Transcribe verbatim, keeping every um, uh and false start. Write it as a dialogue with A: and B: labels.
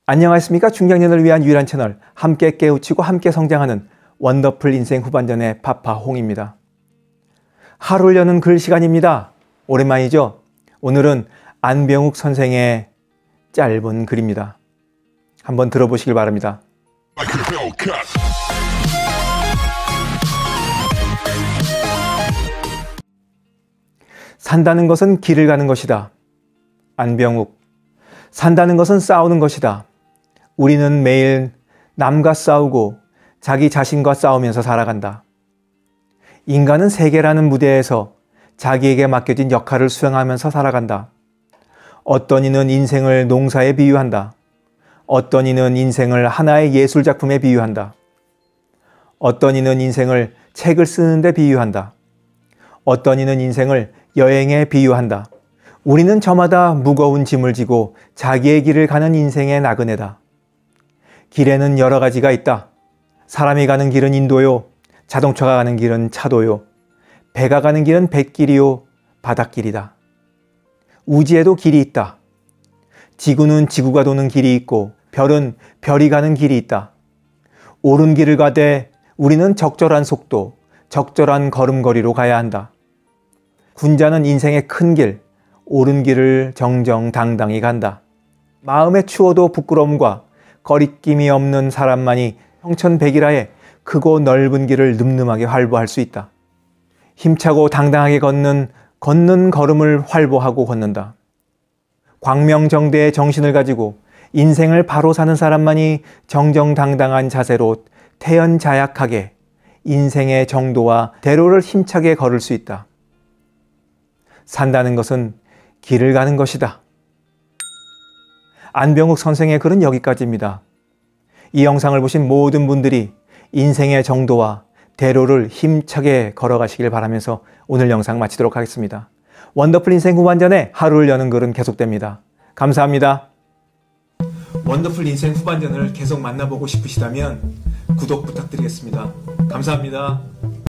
A: 안녕하십니까. 중장년을 위한 유일한 채널, 함께 깨우치고 함께 성장하는 원더풀 인생 후반전의 파파홍입니다. 하루를 여는 글 시간입니다. 오랜만이죠? 오늘은 안병욱 선생의 짧은 글입니다. 한번 들어보시길 바랍니다. 산다는 것은 길을 가는 것이다. 안병욱. 산다는 것은 싸우는 것이다. 우리는 매일 남과 싸우고 자기 자신과 싸우면서 살아간다. 인간은 세계라는 무대에서 자기에게 맡겨진 역할을 수행하면서 살아간다. 어떤 이는 인생을 농사에 비유한다. 어떤 이는 인생을 하나의 예술작품에 비유한다. 어떤 이는 인생을 책을 쓰는 데 비유한다. 어떤 이는 인생을 여행에 비유한다. 우리는 저마다 무거운 짐을 지고 자기의 길을 가는 인생의 나그네다. 길에는 여러 가지가 있다. 사람이 가는 길은 인도요. 자동차가 가는 길은 차도요. 배가 가는 길은 뱃길이요. 바닷길이다. 우주에도 길이 있다. 지구는 지구가 도는 길이 있고 별은 별이 가는 길이 있다. 옳은 길을 가되 우리는 적절한 속도, 적절한 걸음걸이로 가야 한다. 군자는 인생의 큰 길, 옳은 길을 정정당당히 간다. 마음에 추워도 부끄러움과 거리낌이 없는 사람만이 형천백일하에 크고 넓은 길을 늠름하게 활보할 수 있다. 힘차고 당당하게 걷는 걷는 걸음을 활보하고 걷는다. 광명정대의 정신을 가지고 인생을 바로 사는 사람만이 정정당당한 자세로 태연자약하게 인생의 정도와 대로를 힘차게 걸을 수 있다. 산다는 것은 길을 가는 것이다. 안병욱 선생의 글은 여기까지입니다. 이 영상을 보신 모든 분들이 인생의 정도와 대로를 힘차게 걸어가시길 바라면서 오늘 영상 마치도록 하겠습니다. 원더풀 인생 후반전에 하루를 여는 글은 계속됩니다. 감사합니다. 원더풀 인생 후반전을 계속 만나보고 싶으시다면 구독 부탁드리겠습니다. 감사합니다.